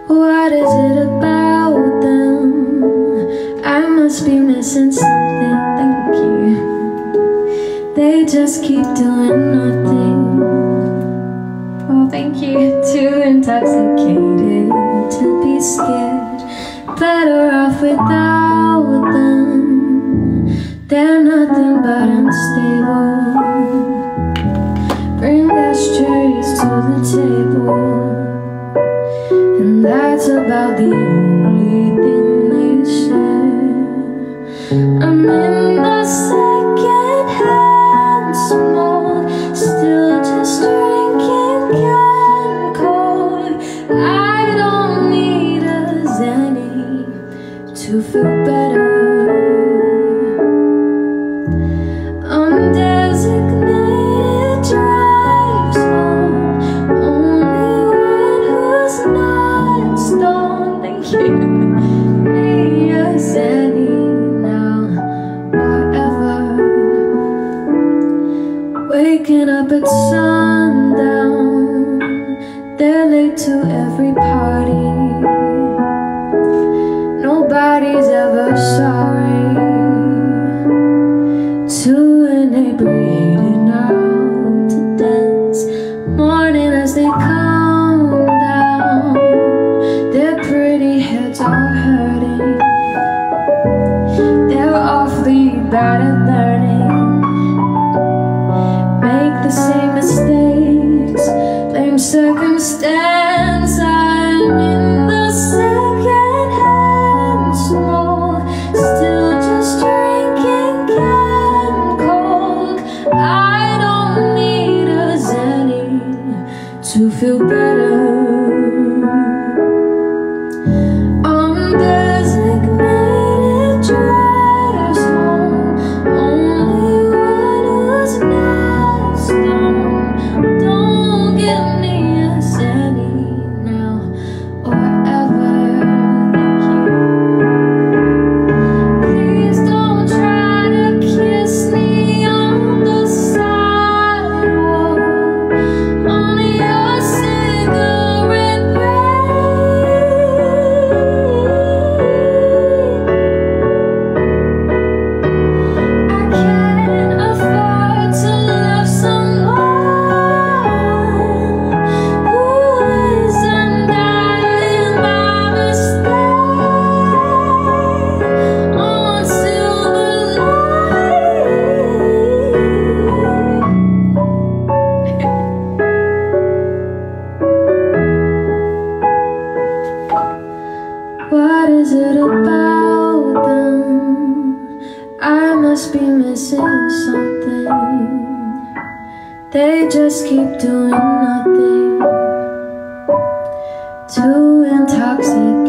What is it about them? I must be missing something. Thank you. They just keep doing nothing. Oh, thank you. Too intoxicated to be scared. Better off without them. They're nothing but unstable. Bring ashtrays to the table, and that's about the only thing they share. I'm in the second-hand smoke, still just drinking canned cold. I don't need a Xanny to feel better. Undesignated drives home, only one who's not stoned. Thank you. Be a Xanny now, whatever. Waking up at sundown, they're late to every party. Nobody's ever sorry. Too inebriated now to dance. Morning as they come down, their pretty heads are hurting. They're awfully bad at learning. Make the same mistakes, blame circumstance. I'm in the second-hand smoke, still just drinking canned cold. I don't need a Xanny to feel better. Undesignated drives home, only one who's not stoned. Don't give me a Xanny now or ever. Thank you. Please don't try to kiss me on the sidewalk, on your cigarette break. I can't afford to love someone who isn't dying by mistake on silver What is it about them? I must be missing something. They just keep doing nothing. Too intoxicated